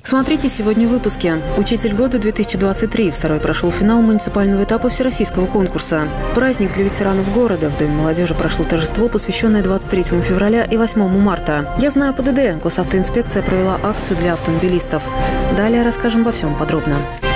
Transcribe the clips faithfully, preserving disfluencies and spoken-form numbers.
Смотрите сегодня в выпуске. Учитель года две тысячи двадцать три. В Сарой прошел финал муниципального этапа всероссийского конкурса. Праздник для ветеранов города. В Доме молодежи прошло торжество, посвященное двадцать третьему февраля и восьмому марта. Я знаю ПДД. Госавтоинспекция провела акцию для автомобилистов. Далее расскажем обо всем подробно.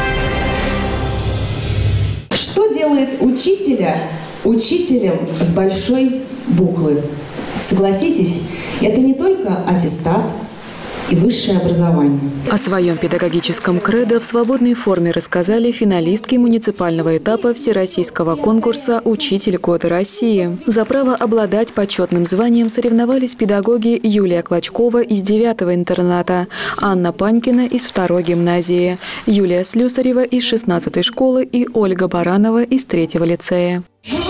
Что делает учителя учителем с большой буквы? Согласитесь, это не только аттестат и высшее образование. О своем педагогическом кредо в свободной форме рассказали финалистки муниципального этапа всероссийского конкурса «Учитель года России». За право обладать почетным званием соревновались педагоги Юлия Клочкова из девятого интерната, Анна Панькина из второй гимназии, Юлия Слюсарева из шестнадцатой школы и Ольга Баранова из третьего лицея.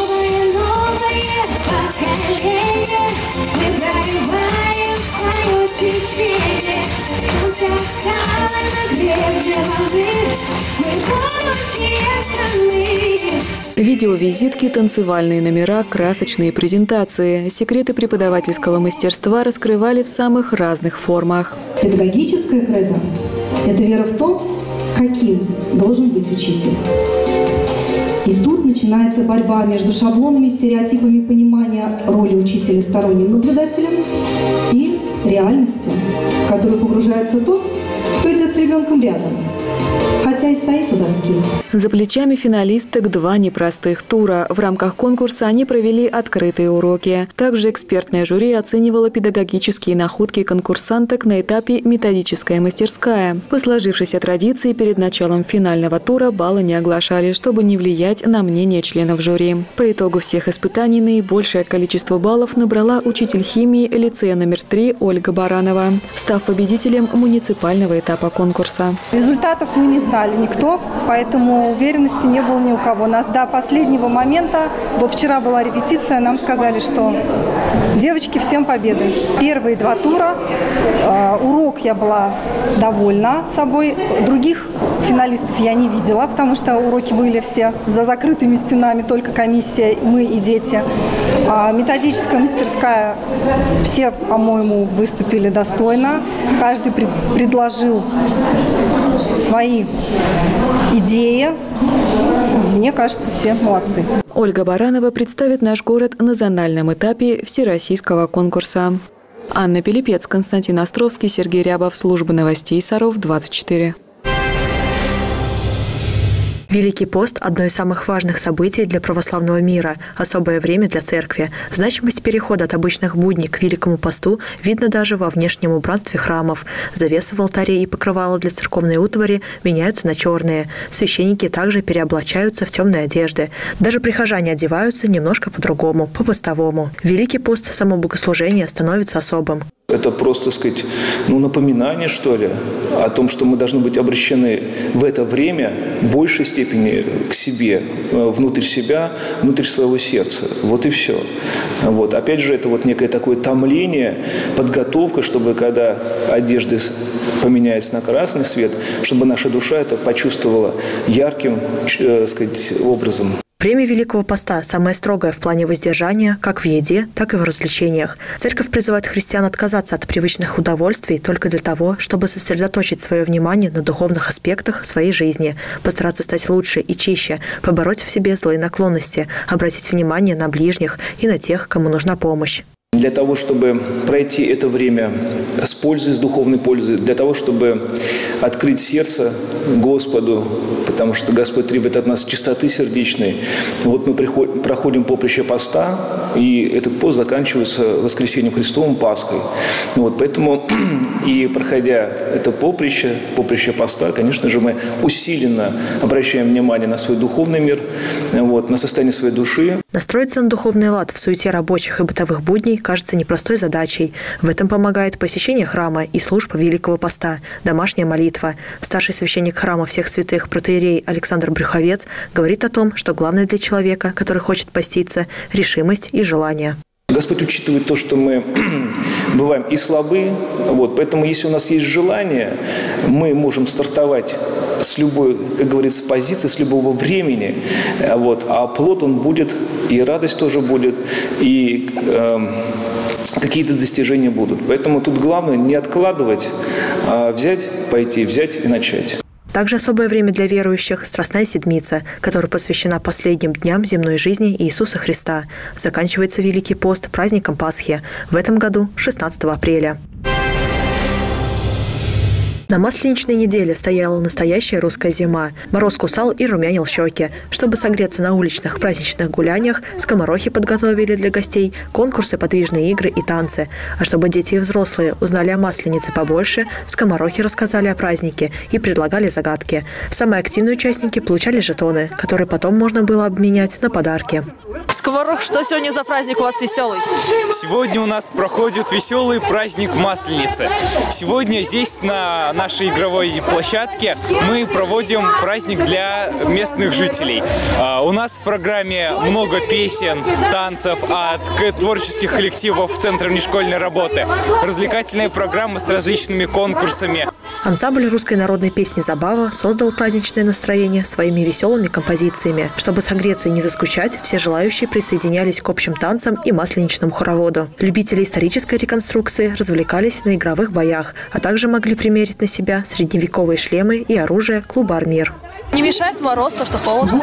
Видеовизитки, танцевальные номера, красочные презентации. Секреты преподавательского мастерства раскрывали в самых разных формах. Педагогическое кредо – это вера в то, каким должен быть учитель. И тут начинается борьба между шаблонами, стереотипами понимания роли учителя сторонним наблюдателем и реальностью, в которую погружается тот, кто идет с ребенком рядом, хотя и стоит у доски. За плечами финалисток два непростых тура. В рамках конкурса они провели открытые уроки. Также экспертное жюри оценивало педагогические находки конкурсанток на этапе «Методическая мастерская». По сложившейся традиции перед началом финального тура баллы не оглашали, чтобы не влиять на мнение членов жюри. По итогу всех испытаний наибольшее количество баллов набрала учитель химии лицея номер три Ольга Баранова, став победителем муниципального этапа конкурса. Результатов мы не знали никто, поэтому уверенности не было ни у кого. Нас до последнего момента, вот вчера была репетиция, нам сказали, что девочки, всем победы. Первые два тура, э, урок я была довольна собой, других финалистов я не видела, потому что уроки были все за закрытыми стенами, только комиссия, мы и дети. А методическая мастерская, все, по-моему, выступили достойно, каждый пред, предложил свои идеи. Мне кажется, все молодцы. Ольга Баранова представит наш город на зональном этапе всероссийского конкурса. Анна Пилипец, Константин Островский, Сергей Рябов. Служба новостей Саров, двадцать четыре. Великий пост – одно из самых важных событий для православного мира, особое время для церкви. Значимость перехода от обычных будней к Великому посту видно даже во внешнем убранстве храмов. Завесы в алтаре и покрывала для церковной утвари меняются на черные. Священники также переоблачаются в темные одежды. Даже прихожане одеваются немножко по-другому, по-постовому. Великий пост само богослужение становится особым. Это просто, так сказать, ну, напоминание, что ли, о том, что мы должны быть обращены в это время в большей степени к себе, внутрь себя, внутрь своего сердца. Вот и все. Вот. Опять же, это вот некое такое томление, подготовка, чтобы когда одежда поменяется на красный свет, чтобы наша душа это почувствовала ярким, так сказать, образом. Время Великого поста самое строгое в плане воздержания, как в еде, так и в развлечениях. Церковь призывает христиан отказаться от привычных удовольствий только для того, чтобы сосредоточить свое внимание на духовных аспектах своей жизни, постараться стать лучше и чище, побороть в себе злые наклонности, обратить внимание на ближних и на тех, кому нужна помощь. Для того, чтобы пройти это время с пользой, с духовной пользой, для того, чтобы открыть сердце Господу, потому что Господь требует от нас чистоты сердечной. Вот мы приходим, проходим поприще поста, и этот пост заканчивается воскресением Христовым, Пасхой. Вот, поэтому и проходя это поприще, поприще поста, конечно же, мы усиленно обращаем внимание на свой духовный мир, вот, на состояние своей души. Настроиться на духовный лад в суете рабочих и бытовых будней кажется непростой задачей. В этом помогает посещение храма и служба Великого поста, домашняя молитва. Старший священник храма всех святых протоиерей Александр Брюховец говорит о том, что главное для человека, который хочет поститься, решимость и желание. Господь учитывает то, что мы бываем и слабы, вот, поэтому если у нас есть желание, мы можем стартовать с любой, как говорится, позиции, с любого времени, вот, а плод он будет, и радость тоже будет, и э, какие-то достижения будут. Поэтому тут главное не откладывать, а взять, пойти, взять и начать. Также особое время для верующих – Страстная Седмица, которая посвящена последним дням земной жизни Иисуса Христа. Заканчивается Великий пост праздником Пасхи. В этом году шестнадцатого апреля. На Масленичной неделе стояла настоящая русская зима. Мороз кусал и румянил щеки. Чтобы согреться на уличных праздничных гуляниях, скоморохи подготовили для гостей конкурсы, подвижные игры и танцы. А чтобы дети и взрослые узнали о Масленице побольше, скоморохи рассказали о празднике и предлагали загадки. Самые активные участники получали жетоны, которые потом можно было обменять на подарки. Скоморох, что сегодня за праздник у вас веселый? Сегодня у нас проходит веселый праздник Масленицы. Сегодня здесь, на нашей игровой площадке, мы проводим праздник для местных жителей. У нас в программе много песен, танцев от творческих коллективов Центра внешкольной работы, развлекательная программа с различными конкурсами. Ансамбль русской народной песни «Забава» создал праздничное настроение своими веселыми композициями. Чтобы согреться и не заскучать, все желающие присоединялись к общим танцам и масленичному хороводу. Любители исторической реконструкции развлекались на игровых боях, а также могли примерить на себя средневековые шлемы и оружие клуба «Армир». Не мешает мороз, то, что холодно?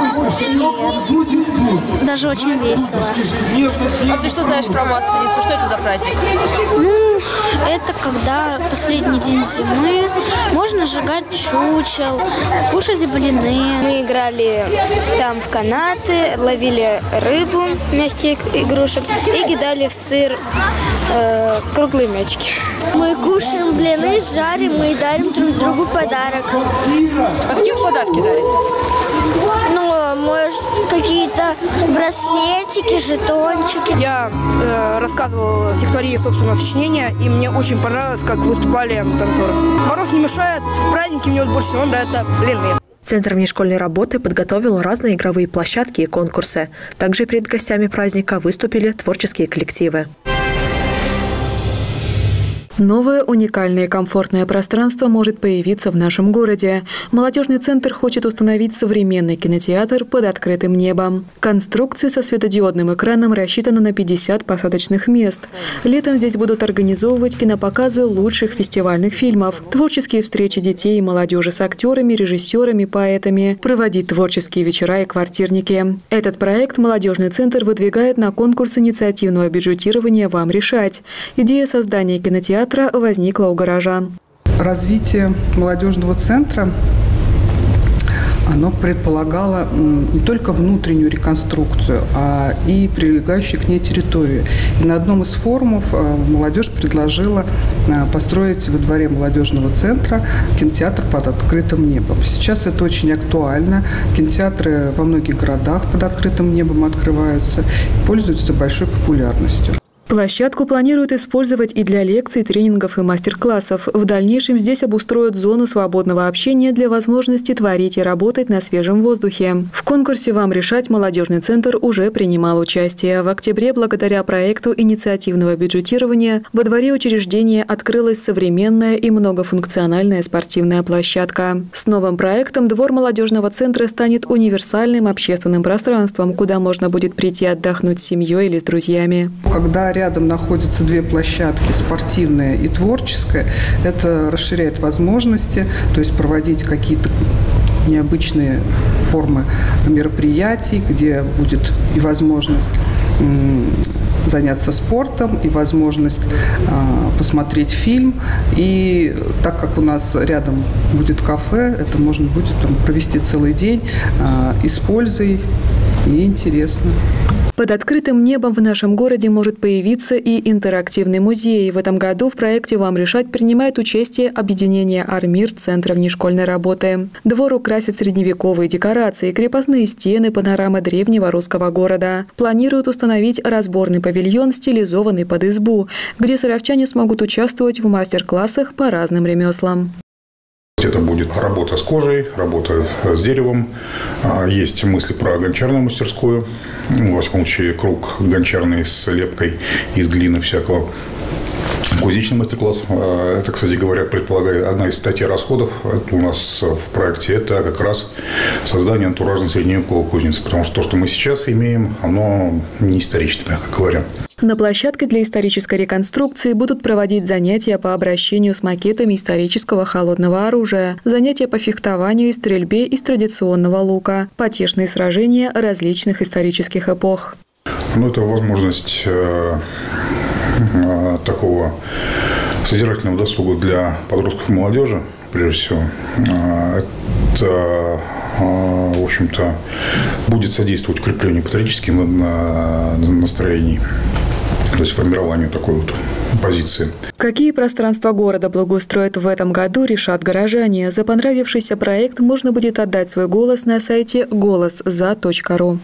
Нет. Даже очень весело. А ты что знаешь про Масленицу? Что это за праздник? Ну, это когда последний день зимы, можно сжигать чучел, кушать блины. Мы играли там в канаты, ловили рыбу, мягких игрушек, и кидали в сыр э, круглые мячики. Мы кушаем блины, жарим и дарим друг другу подарок. А какие подарки дарите? Ну, может, какие-то браслетики, жетончики. Я э, рассказывала стихотворение собственного сочинения, и мне очень понравилось, как выступали танцоры. Мороз не мешает, в празднике мне вот больше всего нравятся блины. Центр внешкольной работы подготовил разные игровые площадки и конкурсы. Также перед гостями праздника выступили творческие коллективы. Новое уникальное и комфортное пространство может появиться в нашем городе. Молодежный центр хочет установить современный кинотеатр под открытым небом. Конструкция со светодиодным экраном рассчитана на пятьдесят посадочных мест. Летом здесь будут организовывать кинопоказы лучших фестивальных фильмов, творческие встречи детей и молодежи с актерами, режиссерами, поэтами, проводить творческие вечера и квартирники. Этот проект молодежный центр выдвигает на конкурс инициативного бюджетирования «Вам решать». Идея создания кинотеатра возникла у горожан. Развитие молодежного центра, оно предполагало не только внутреннюю реконструкцию, а и прилегающую к ней территорию. И на одном из форумов молодежь предложила построить во дворе молодежного центра кинотеатр под открытым небом. Сейчас это очень актуально. Кинотеатры во многих городах под открытым небом открываются и пользуются большой популярностью. Площадку планируют использовать и для лекций, тренингов и мастер-классов. В дальнейшем здесь обустроят зону свободного общения для возможности творить и работать на свежем воздухе. В конкурсе «Вам решать» молодежный центр уже принимал участие. В октябре, благодаря проекту инициативного бюджетирования, во дворе учреждения открылась современная и многофункциональная спортивная площадка. С новым проектом двор молодежного центра станет универсальным общественным пространством, куда можно будет прийти отдохнуть с семьей или с друзьями. Когда рядом находятся две площадки, спортивная и творческая, это расширяет возможности, то есть проводить какие-то необычные формы мероприятий, где будет и возможность заняться спортом, и возможность а, посмотреть фильм. И так как у нас рядом будет кафе, это можно будет там провести целый день а, и с пользой, и интересно. Под открытым небом в нашем городе может появиться и интерактивный музей. В этом году в проекте «Вам решать» принимает участие объединение «Армир» Центра внешкольной работы. Двор украсит средневековые декорации, крепостные стены, панорамы древнего русского города. Планируют установить разборный павильон, стилизованный под избу, где саровчане смогут участвовать в мастер-классах по разным ремеслам. Это будет работа с кожей, работа с деревом. Есть мысли про гончарную мастерскую. Во всяком случае, круг гончарный с лепкой из глины всякого. Кузнечный мастер-класс. Это, кстати говоря, предполагает одна из статей расходов у нас в проекте. Это как раз создание антуражной средневековой кузницы. Потому что то, что мы сейчас имеем, оно не исторично, мягко говоря. На площадке для исторической реконструкции будут проводить занятия по обращению с макетами исторического холодного оружия, занятия по фехтованию и стрельбе из традиционного лука, потешные сражения различных исторических эпох. Ну, это возможность э, э, такого содержательного досуга для подростков и молодежи, прежде всего. Э, это, э, в общем-то, будет содействовать укреплению патриотических настроений, то есть формированию такой вот позиции. Какие пространства города благоустроят в этом году, решат горожане. За понравившийся проект можно будет отдать свой голос на сайте голос за точка ру.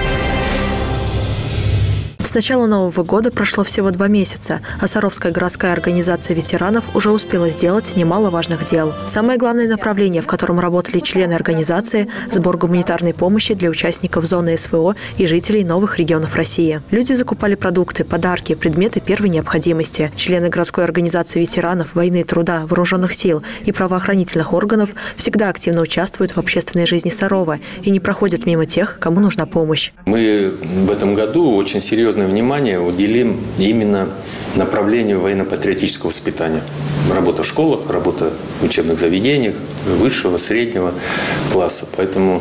С начала Нового года прошло всего два месяца, а Саровская городская организация ветеранов уже успела сделать немало важных дел. Самое главное направление, в котором работали члены организации – сбор гуманитарной помощи для участников зоны СВО и жителей новых регионов России. Люди закупали продукты, подарки, предметы первой необходимости. Члены городской организации ветеранов, войны, труда, вооруженных сил и правоохранительных органов всегда активно участвуют в общественной жизни Сарова и не проходят мимо тех, кому нужна помощь. Мы в этом году очень серьезно внимание уделим именно направлению военно-патриотического воспитания. Работа в школах, работа в учебных заведениях высшего, среднего класса. Поэтому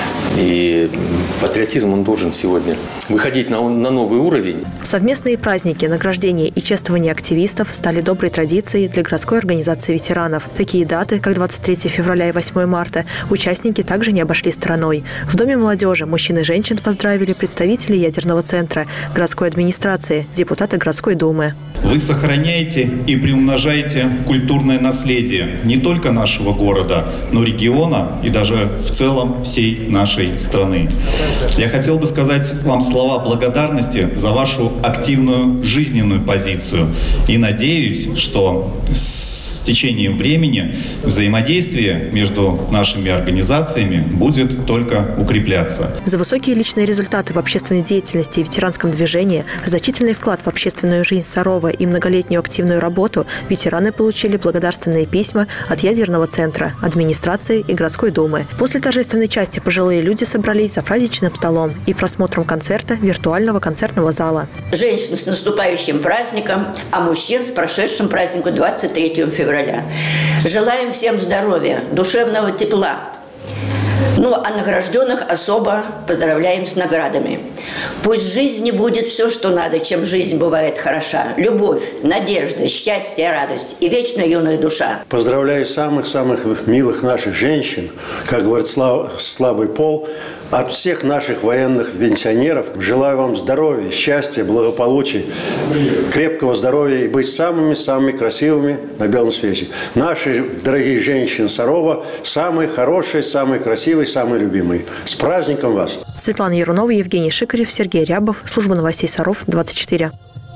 и патриотизм он должен сегодня выходить на, на новый уровень. Совместные праздники, награждения и чествование активистов стали доброй традицией для городской организации ветеранов. Такие даты, как двадцать третьего февраля и восьмого марта, участники также не обошли стороной. В Доме молодежи мужчин и женщин поздравили представители ядерного центра, городской администрации, депутаты городской думы. Вы сохраняете и приумножаете культурное наследие не только нашего города, но региона и даже в целом всей нашей страны. Я хотел бы сказать вам слова благодарности за вашу активную жизненную позицию и надеюсь, что с течением времени взаимодействие между нашими организациями будет только укрепляться. За высокие личные результаты в общественной деятельности и ветеранском движении, значительный вклад в общественную жизнь Сарова и многолетнюю активную работу ветераны получили благодарственные письма от ядерного центра, администрации и городской думы. После торжественной части пожилые люди собрались за праздничным столом и просмотром концерта виртуального концертного зала. Женщин с наступающим праздником, а мужчин с прошедшим праздником двадцать третьего февраля. Желаем всем здоровья, душевного тепла. Ну, а награжденных особо поздравляем с наградами. Пусть в жизни будет все, что надо, чем жизнь бывает хороша. Любовь, надежда, счастье, радость и вечно юная душа. Поздравляю самых-самых милых наших женщин, как говорит слабый пол, от всех наших военных пенсионеров. Желаю вам здоровья, счастья, благополучия, крепкого здоровья и быть самыми-самыми красивыми на белом свете. Наши дорогие женщины Сарова самые хорошие, самые красивые, самые любимые. С праздником вас! Светлана Ярунова, Евгений Шикарев, Сергей Рябов. Служба новостей Саров, двадцать четыре.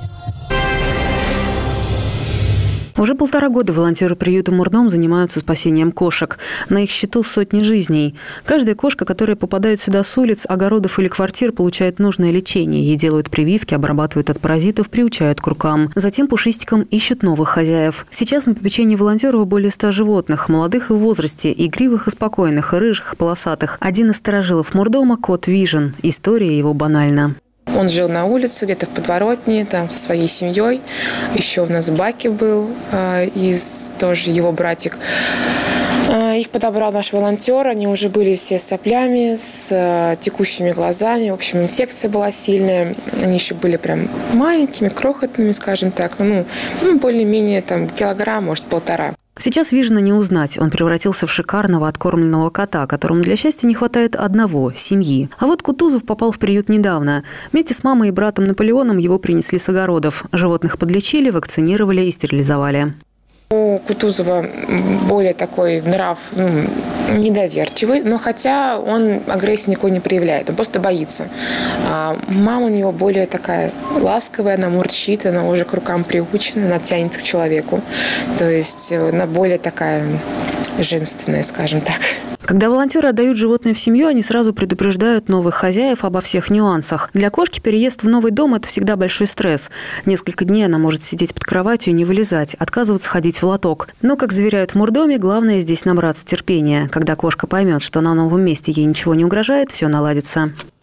Уже полтора года волонтеры приюта «Мурдом» занимаются спасением кошек. На их счету сотни жизней. Каждая кошка, которая попадает сюда с улиц, огородов или квартир, получает нужное лечение. Ей делают прививки, обрабатывают от паразитов, приучают к рукам. Затем пушистикам ищут новых хозяев. Сейчас на попечении волонтеров более ста животных, молодых и в возрасте, игривых и спокойных, и рыжих, и полосатых. Один из старожилов «Мурдома» – кот Вижен. История его банальна. Он жил на улице, где-то в подворотне, там со своей семьей. Еще у нас Баки был, и тоже его братик. Их подобрал наш волонтер. Они уже были все с соплями, с текущими глазами. В общем, инфекция была сильная. Они еще были прям маленькими, крохотными, скажем так. Ну, ну более-менее там килограмм, может, полтора. Сейчас Вижена не узнать. Он превратился в шикарного откормленного кота, которому для счастья не хватает одного – семьи. А вот Кутузов попал в приют недавно. Вместе с мамой и братом Наполеоном его принесли с огородов. Животных подлечили, вакцинировали и стерилизовали. У Кутузова более такой нрав, ну, недоверчивый, но хотя он агрессии никакой не проявляет, он просто боится. А мама у него более такая ласковая, она мурчит, она уже к рукам приучена, она тянется к человеку. То есть она более такая женственная, скажем так. Когда волонтеры отдают животное в семью, они сразу предупреждают новых хозяев обо всех нюансах. Для кошки переезд в новый дом – это всегда большой стресс. Несколько дней она может сидеть под кроватью и не вылезать, отказываться ходить в лоток. Но, как заверяют в Мурдоме, главное здесь набраться терпения. Когда кошка поймет, что на новом месте ей ничего не угрожает, все наладится.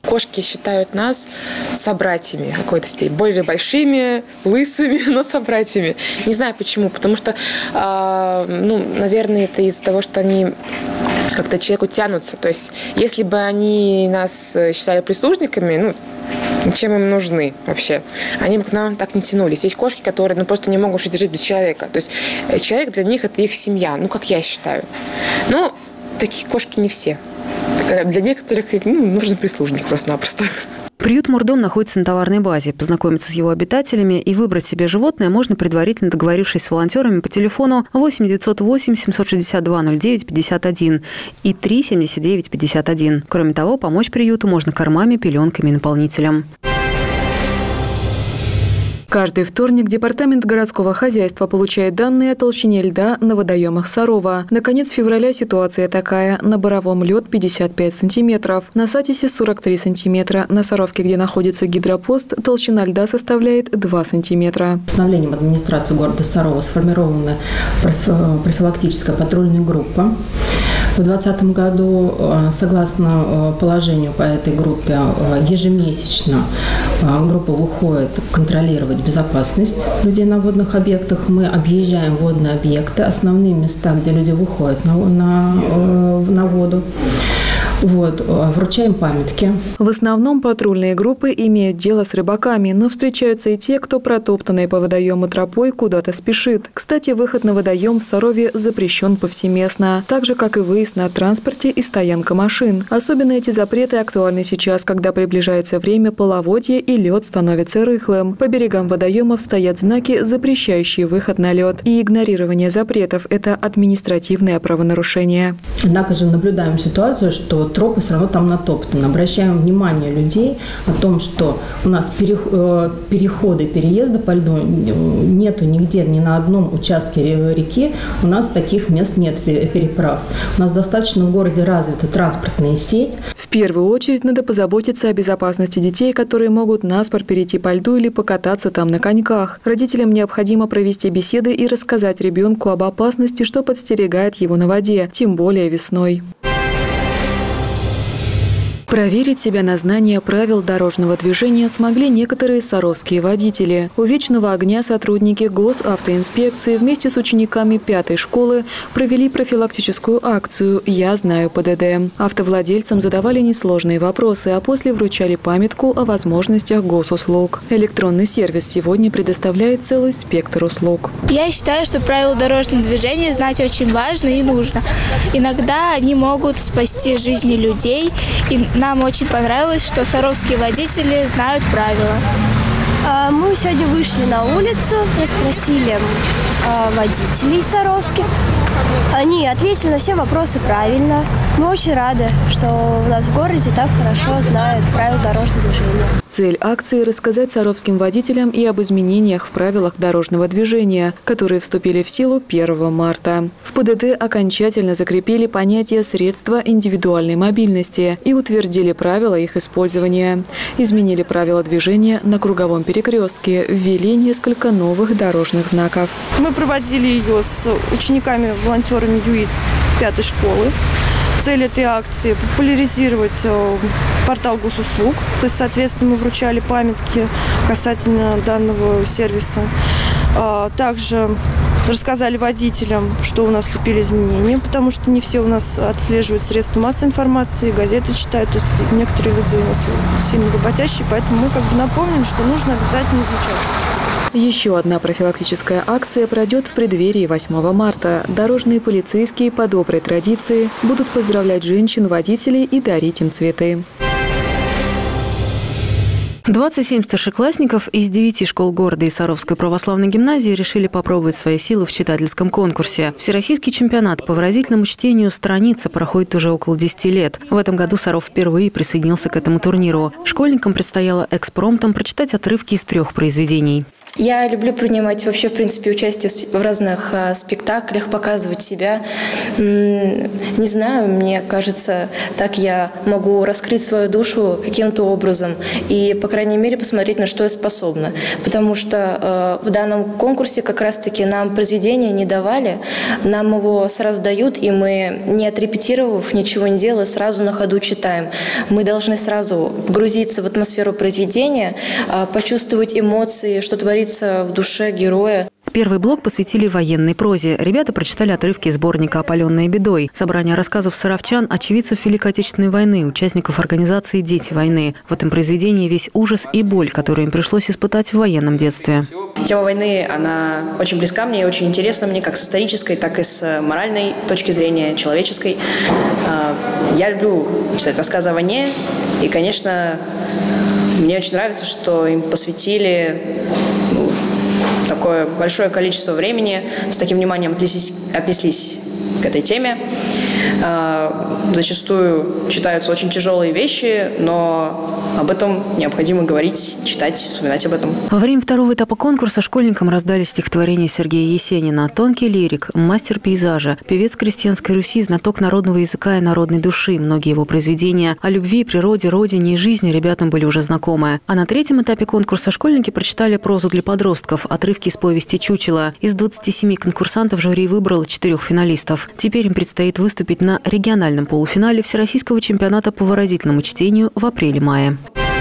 Кошки считают нас собратьями в какой-то степени. Более большими, лысыми, но собратьями. Не знаю почему. Потому что, э, ну, наверное, это из-за того, что они как-то к человеку тянутся. То есть, если бы они нас считали прислужниками, ну, чем им нужны вообще? Они бы к нам так не тянулись. Есть кошки, которые ну, просто не могут жить без человека. То есть человек для них – это их семья, ну, как я считаю. Но такие кошки не все. Для некоторых ну, нужен прислужник просто-напросто. Приют Мурдом находится на товарной базе. Познакомиться с его обитателями и выбрать себе животное можно, предварительно договорившись с волонтерами по телефону восемь девятьсот восемь семьсот шестьдесят два ноль девять пятьдесят один и три семьдесят девять пятьдесят один. Кроме того, помочь приюту можно кормами, пеленками и наполнителем. Каждый вторник Департамент городского хозяйства получает данные о толщине льда на водоемах Сарова. На конец февраля ситуация такая. На Боровом лед пятьдесят пять сантиметров, на Сатисе сорок три сантиметра, на Саровке, где находится гидропост, толщина льда составляет два сантиметра. Постановлением администрации города Сарова сформирована профилактическая патрульная группа. В две тысячи двадцатом году, согласно положению по этой группе, ежемесячно группа выходит контролировать безопасность людей на водных объектах. Мы объезжаем водные объекты, основные места, где люди выходят на, на, на воду. Вот, вручаем памятки. В основном патрульные группы имеют дело с рыбаками, но встречаются и те, кто протоптанной по водоему тропой куда-то спешит. Кстати, выход на водоем в Сарове запрещен повсеместно, так же, как и выезд на транспорте и стоянка машин. Особенно эти запреты актуальны сейчас, когда приближается время половодья и лед становится рыхлым. По берегам водоемов стоят знаки, запрещающие выход на лед. И игнорирование запретов – это административное правонарушение. Однако же наблюдаем ситуацию, что тропы все равно там натоптаны. Обращаем внимание людей о том, что у нас переходы, переезда по льду нету нигде, ни на одном участке реки. У нас таких мест нет переправ. У нас достаточно в городе развита транспортная сеть. В первую очередь надо позаботиться о безопасности детей, которые могут наспор перейти по льду или покататься там на коньках. Родителям необходимо провести беседы и рассказать ребенку об опасности, что подстерегает его на воде, тем более весной. Проверить себя на знание правил дорожного движения смогли некоторые саровские водители. У Вечного огня сотрудники госавтоинспекции вместе с учениками пятой школы провели профилактическую акцию «Я знаю ПДД». Автовладельцам задавали несложные вопросы, а после вручали памятку о возможностях госуслуг. Электронный сервис сегодня предоставляет целый спектр услуг. Я считаю, что правила дорожного движения знать очень важно и нужно. Иногда они могут спасти жизни людей. И нам очень понравилось, что саровские водители знают правила. Мы сегодня вышли на улицу и спросили водителей саровских. Они ответили на все вопросы правильно. Мы очень рады, что у нас в городе так хорошо знают правила дорожного движения. Цель акции – рассказать саровским водителям и об изменениях в правилах дорожного движения, которые вступили в силу первого марта. В ПДД окончательно закрепили понятие «средства индивидуальной мобильности» и утвердили правила их использования. Изменили правила движения на круговом перекрестке, ввели несколько новых дорожных знаков. Мы проводили ее с учениками-волонтерами ЮИД пятой школы. Цель этой акции – популяризировать портал госуслуг. То есть, соответственно, мы вручали памятки касательно данного сервиса. Также рассказали водителям, что у нас вступили изменения, потому что не все у нас отслеживают средства массовой информации, газеты читают. То есть некоторые люди у нас сильно работящие, поэтому мы как бы напомним, что нужно обязательно изучать. Еще одна профилактическая акция пройдет в преддверии восьмого марта. Дорожные полицейские по доброй традиции будут поздравлять женщин-водителей и дарить им цветы. двадцать семь старшеклассников из девяти школ города и Саровской православной гимназии решили попробовать свои силы в читательском конкурсе. Всероссийский чемпионат по выразительному чтению страницы проходит уже около десяти лет. В этом году Саров впервые присоединился к этому турниру. Школьникам предстояло экспромтом прочитать отрывки из трех произведений. Я люблю принимать вообще, в принципе, участие в разных а, спектаклях, показывать себя. М-м, не знаю, мне кажется, так я могу раскрыть свою душу каким-то образом и, по крайней мере, посмотреть, на что я способна. Потому что э, в данном конкурсе как раз-таки нам произведение не давали, нам его сразу дают, и мы, не отрепетировав, ничего не делая, сразу на ходу читаем. Мы должны сразу погрузиться в атмосферу произведения, э, почувствовать эмоции, что творится в душе героя. Первый блок посвятили военной прозе. Ребята прочитали отрывки из сборника «Опаленные бедой». Собрание рассказов саровчан, очевидцев Великой Отечественной войны, участников организации «Дети войны». В этом произведении весь ужас и боль, которую им пришлось испытать в военном детстве. Тема войны, она очень близка мне и очень интересна мне, как с исторической, так и с моральной точки зрения, человеческой. Я люблю читать рассказы о войне, и, конечно, мне очень нравится, что им посвятили такое большое количество времени, с таким вниманием отнеслись, отнеслись к этой теме. Зачастую читаются очень тяжелые вещи, но об этом необходимо говорить, читать, вспоминать об этом. Во время второго этапа конкурса школьникам раздали стихотворение Сергея Есенина. Тонкий лирик, мастер пейзажа, певец крестьянской Руси, знаток народного языка и народной души. Многие его произведения о любви, природе, родине и жизни ребятам были уже знакомы. А на третьем этапе конкурса школьники прочитали прозу для подростков, отрывки из повести «Чучело». Из двадцати семи конкурсантов жюри выбрало четырех финалистов. Теперь им предстоит выступить на региональном полуфинале Всероссийского чемпионата по выразительному чтению в апреле-мае.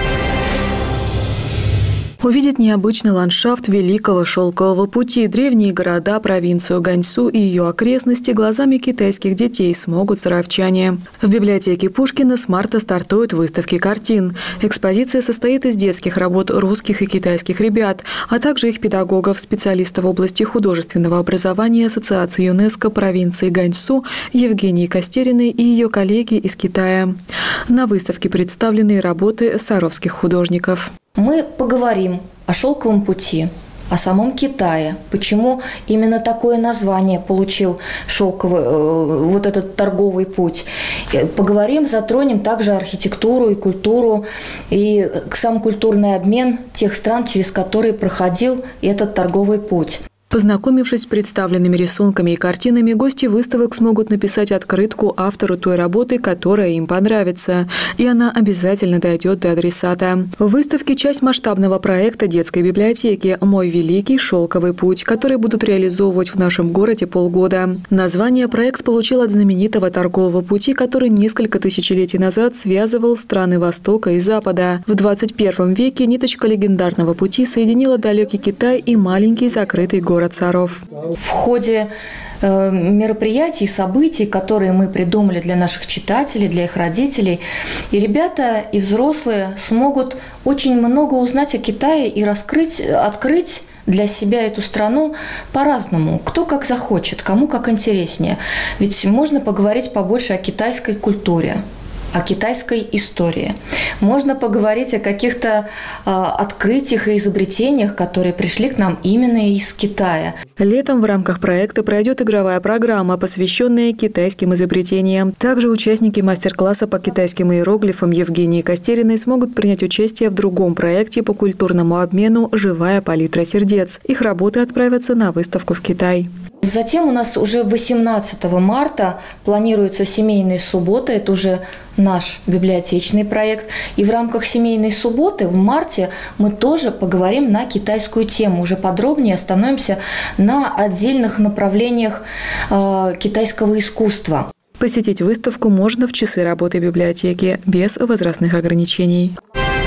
Увидеть необычный ландшафт Великого Шелкового пути, древние города, провинцию Ганьсу и ее окрестности глазами китайских детей смогут саровчане. В библиотеке Пушкина с марта стартуют выставки картин. Экспозиция состоит из детских работ русских и китайских ребят, а также их педагогов, специалистов в области художественного образования Ассоциации ЮНЕСКО провинции Ганьсу Евгении Костериной и ее коллеги из Китая. На выставке представлены работы саровских художников. Мы поговорим о шелковом пути, о самом Китае, почему именно такое название получил шелковый, вот этот торговый путь. Поговорим, затронем также архитектуру и культуру, и сам культурный обмен тех стран, через которые проходил этот торговый путь. Познакомившись с представленными рисунками и картинами, гости выставок смогут написать открытку автору той работы, которая им понравится. И она обязательно дойдет до адресата. В выставке часть масштабного проекта детской библиотеки «Мой великий шелковый путь», который будут реализовывать в нашем городе полгода. Название проект получил от знаменитого торгового пути, который несколько тысячелетий назад связывал страны Востока и Запада. В двадцать первом веке ниточка легендарного пути соединила далекий Китай и маленький закрытый город город Саров. В ходе э, мероприятий, событий, которые мы придумали для наших читателей, для их родителей, и ребята, и взрослые смогут очень много узнать о Китае и раскрыть, открыть для себя эту страну по-разному. Кто как захочет, кому как интереснее. Ведь можно поговорить побольше о китайской культуре, о китайской истории. Можно поговорить о каких-то э, открытиях и изобретениях, которые пришли к нам именно из Китая. Летом в рамках проекта пройдет игровая программа, посвященная китайским изобретениям. Также участники мастер-класса по китайским иероглифам Евгении Костериной смогут принять участие в другом проекте по культурному обмену «Живая палитра сердец». Их работы отправятся на выставку в Китай. Затем у нас уже восемнадцатого марта планируется семейная суббота. Это уже наш библиотечный проект. И в рамках семейной субботы в марте мы тоже поговорим на китайскую тему. Уже подробнее остановимся на отдельных направлениях э, китайского искусства. Посетить выставку можно в часы работы библиотеки без возрастных ограничений.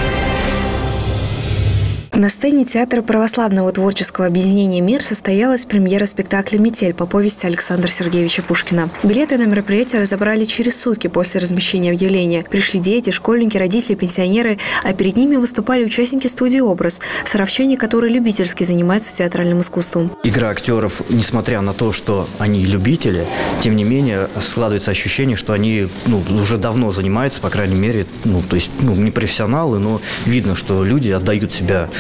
На сцене Театра православного творческого объединения «Мир» состоялась премьера спектакля «Метель» по повести Александра Сергеевича Пушкина. Билеты на мероприятие разобрали через сутки после размещения объявления. Пришли дети, школьники, родители, пенсионеры, а перед ними выступали участники студии «Образ», саровчане, которые любительски занимаются театральным искусством. Игра актеров, несмотря на то, что они любители, тем не менее складывается ощущение, что они ну, уже давно занимаются, по крайней мере, ну, то есть ну, не профессионалы, но видно, что люди отдают себя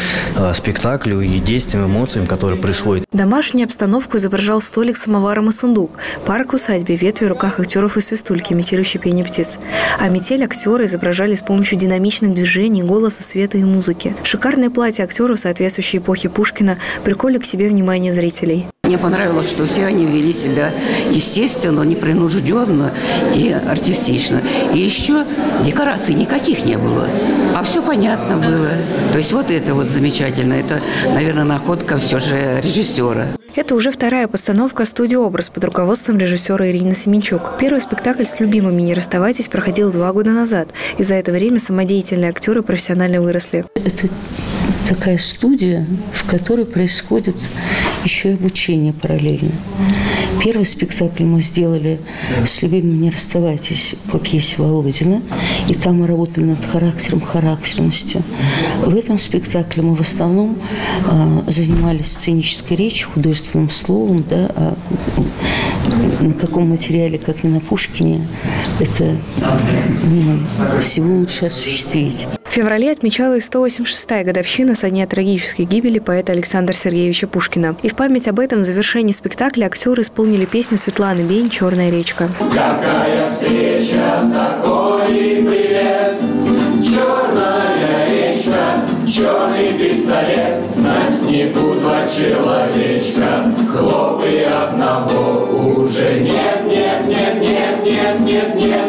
спектаклю и действиям, эмоциям, которые происходят. Домашнюю обстановку изображал столик с самоваром и сундук, парк в усадьбе, ветви в руках актеров и свистульки, имитирующие пение птиц. А метель актеры изображали с помощью динамичных движений, голоса, света и музыки. Шикарные платья актеров, соответствующие эпохе Пушкина, приковали к себе внимание зрителей. Мне понравилось, что все они вели себя естественно, непринужденно и артистично. И еще декораций никаких не было. А все понятно было. То есть вот это вот замечательно. Это, наверное, находка все же режиссера. Это уже вторая постановка студии «Образ» под руководством режиссера Ирины Семенчук. Первый спектакль «С любимыми не расставайтесь» проходил два года назад. И за это время самодеятельные актеры профессионально выросли. Это такая студия, в которой происходит еще и обучение параллельно. Первый спектакль мы сделали «С любимыми не расставайтесь» по пьесе Володина. И там мы работали над характером, характерностью. В этом спектакле мы в основном э, занимались сценической речью, художественным словом. Да, а на каком материале, как не на Пушкине, это ну, всего лучше осуществить. В феврале отмечалась сто восемьдесят шестая годовщина со дня трагической гибели поэта Александра Сергеевича Пушкина. И в память об этом в завершении спектакля актеры исполнили песню Светланы Бень «Черная речка». Какая встреча, такой привет, черная речка, черный пистолет, на снегу два человечка, хлоп и одного уже нет, нет, нет, нет, нет, нет, нет.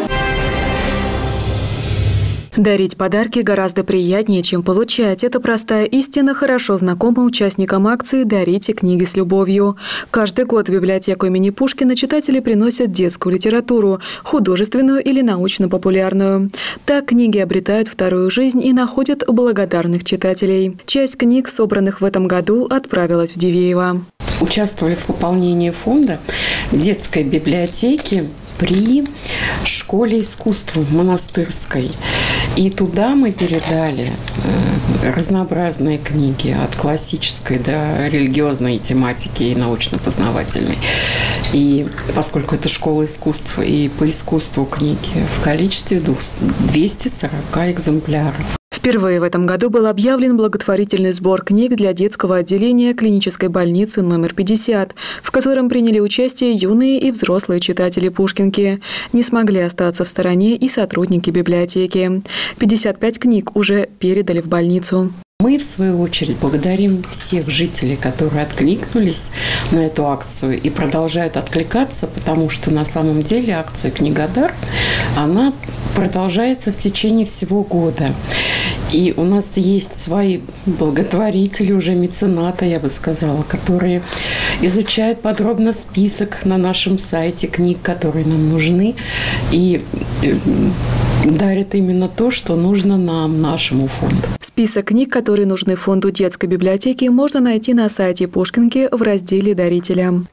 Дарить подарки гораздо приятнее, чем получать. Это простая истина, хорошо знакома участникам акции «Дарите книги с любовью». Каждый год в библиотеку имени Пушкина читатели приносят детскую литературу, художественную или научно-популярную. Так книги обретают вторую жизнь и находят благодарных читателей. Часть книг, собранных в этом году, отправилась в Дивеево. Участвовали в пополнении фонда детской библиотеки при школе искусства монастырской. И туда мы передали разнообразные книги от классической до религиозной тематики и научно-познавательной. И поскольку это школа искусства, и по искусству книги в количестве двухсот сорока экземпляров. Впервые в этом году был объявлен благотворительный сбор книг для детского отделения клинической больницы номер пятьдесят, в котором приняли участие юные и взрослые читатели Пушкинки. Не смогли остаться в стороне и сотрудники библиотеки. пятьдесят пять книг уже передали в больницу. Мы, в свою очередь, благодарим всех жителей, которые откликнулись на эту акцию и продолжают откликаться, потому что на самом деле акция «Книгодар», она продолжается в течение всего года. И у нас есть свои благотворители, уже меценаты, я бы сказала, которые изучают подробно список на нашем сайте книг, которые нам нужны, и дарят именно то, что нужно нам, нашему фонду. Список книг, которые нужны фонду детской библиотеки, можно найти на сайте Пушкинки в разделе «Дарителям».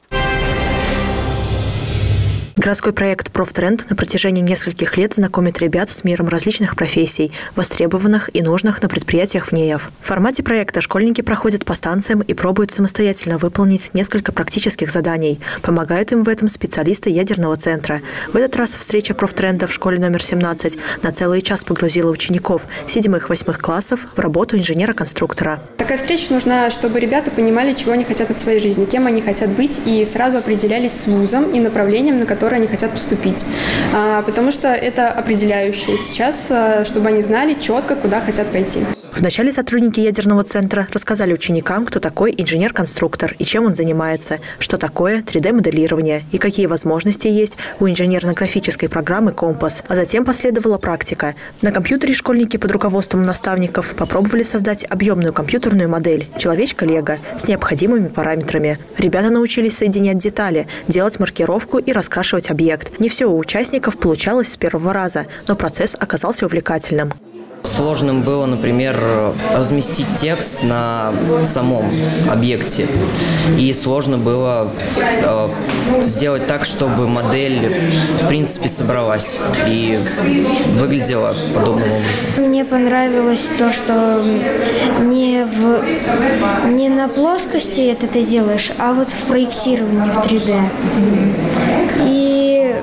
Городской проект «Профтренд» на протяжении нескольких лет знакомит ребят с миром различных профессий, востребованных и нужных на предприятиях в НЕАФ. В формате проекта школьники проходят по станциям и пробуют самостоятельно выполнить несколько практических заданий. Помогают им в этом специалисты ядерного центра. В этот раз встреча «Профтренда» в школе номер семнадцать на целый час погрузила учеников седьмых-восьмых классов в работу инженера-конструктора. Такая встреча нужна, чтобы ребята понимали, чего они хотят от своей жизни, кем они хотят быть, и сразу определялись с вузом и направлением, на которое они хотят поступить. Потому что это определяющее сейчас, чтобы они знали четко, куда хотят пойти. Вначале сотрудники ядерного центра рассказали ученикам, кто такой инженер-конструктор и чем он занимается, что такое три дэ моделирование и какие возможности есть у инженерно-графической программы «Компас». А затем последовала практика. На компьютере школьники под руководством наставников попробовали создать объемную компьютерную модель «Человечка Лего» с необходимыми параметрами. Ребята научились соединять детали, делать маркировку и раскрашивать объект. Не все у участников получалось с первого раза, но процесс оказался увлекательным. Сложным было, например, разместить текст на самом объекте. И сложно было э, сделать так, чтобы модель, в принципе, собралась и выглядела подобным образом. Мне понравилось то, что не, в, не на плоскости это ты делаешь, а вот в проектировании в три дэ. И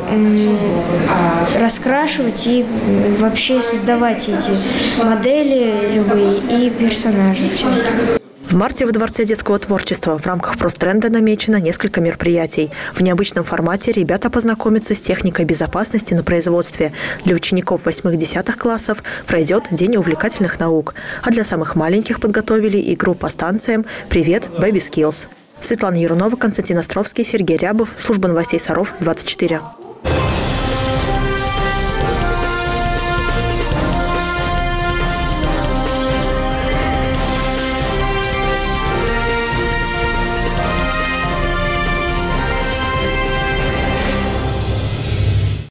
раскрашивать и вообще создавать эти модели любые и персонажи всякие. В марте во Дворце детского творчества в рамках профтренда намечено несколько мероприятий. В необычном формате ребята познакомятся с техникой безопасности на производстве. Для учеников восьмых-десятых классов пройдет День увлекательных наук. А для самых маленьких подготовили игру по станциям «Привет, Baby Skills». Светлана Ярунова, Константин Островский, Сергей Рябов. Служба новостей Саров, двадцать четыре.